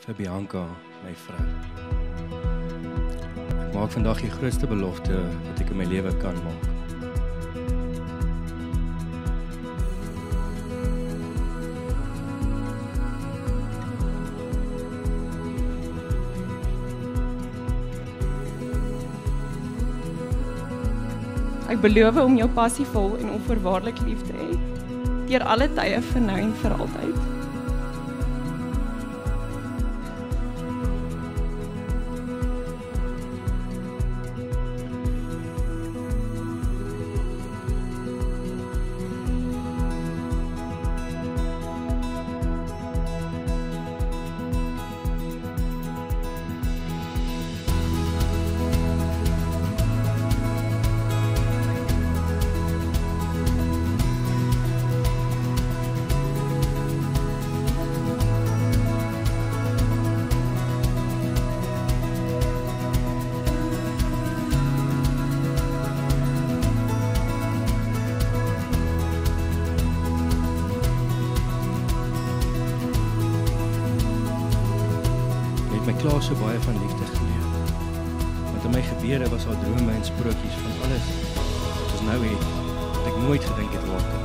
vir Bianca, my vrou. Ek maak vandag die grootste belofte wat ek in my lewe kan maak. Ek beloof om jou passievol en onvoorwaardelik lief te hê, deur alle tye, vir nou en vir altyd. My klaar so baie van liefde geleer. Want in my gebede was al drome en sprokies van alles wat ons nou het, wat ek nooit gedink het waar kan